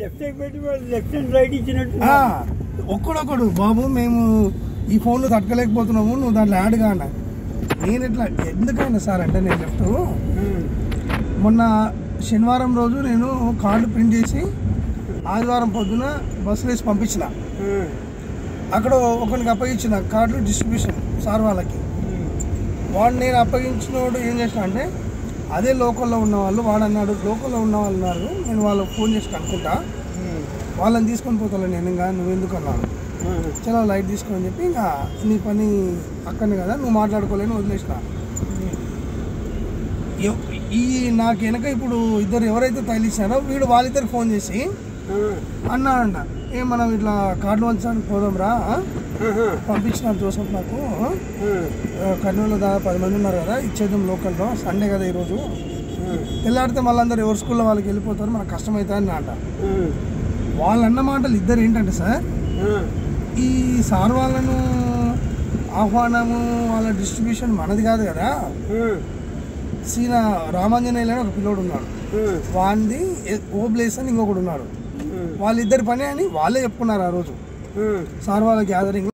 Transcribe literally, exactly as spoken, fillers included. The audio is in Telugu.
ఒక్కడొక్కడు బాబు మేము ఈ ఫోన్లో తట్టుకోలేకపోతున్నాము, నువ్వు దాంట్లో యాడ్ గా అన్న. నేను ఎట్లా ఎందుకైనా సార్ అంటే నేను లెఫ్ట్ మొన్న శనివారం రోజు నేను కార్డు ప్రింట్ చేసి ఆదివారం పొద్దున బస్సులో వేసి పంపించిన. అక్కడ ఒకరికి అప్పగించిన కార్డు డిస్ట్రిబ్యూషన్ సార్ వాళ్ళకి. వాడు నేను అప్పగించినోడు ఏం చేసిన అంటే అదే లోకల్లో ఉన్న వాళ్ళు వాడు అన్నాడు లోకల్లో ఉన్న వాళ్ళు ఉన్నారు, నేను వాళ్ళకి ఫోన్ చేసి కనుక్కుంటా, వాళ్ళని తీసుకొని పోతాను నేను, ఇంకా నువ్వు ఎందుకు అన్నాను. చాలా లైట్ తీసుకొని చెప్పి ఇంకా నీ పని అక్కడనే కదా నువ్వు మాట్లాడుకోలేని వదిలేసిన. ఈ నాకు వెనక ఇప్పుడు ఇద్దరు ఎవరైతే తగిలిచ్చారో వీడు వాళ్ళిద్దరికి ఫోన్ చేసి అన్నాడంట, ఏ మనం ఇట్లా కార్డు వంచడానికి పోదాం రా, పంపించినారు జోసఫ్ నాకు, కర్నూలులో దాదాపు పది మంది ఉన్నారు కదా, ఇచ్చేద్దాం లోకల్లో, సండే కదా ఈరోజు, తెల్లాడితే మళ్ళీ అందరు ఎవరి స్కూల్లో వాళ్ళకి వెళ్ళిపోతారు, మనకు కష్టమవుతుంది అంట. వాళ్ళు అన్న మాటలు ఇద్దరు ఏంటంటే సార్, ఈ సార్ వాళ్ళను ఆహ్వానము వాళ్ళ డిస్ట్రిబ్యూషన్ మనది కాదు కదా, సీన రామాంజనేయులు అని ఒక పిల్లోడు ఉన్నాడు, వాంది ఓబ్లేస్ అని ఇంకొకడు ఉన్నాడు, వాళ్ళిద్దరి పని అని వాళ్ళే చెప్పుకున్నారు ఆ రోజు సార్ వాళ్ళ గ్యాదరింగ్.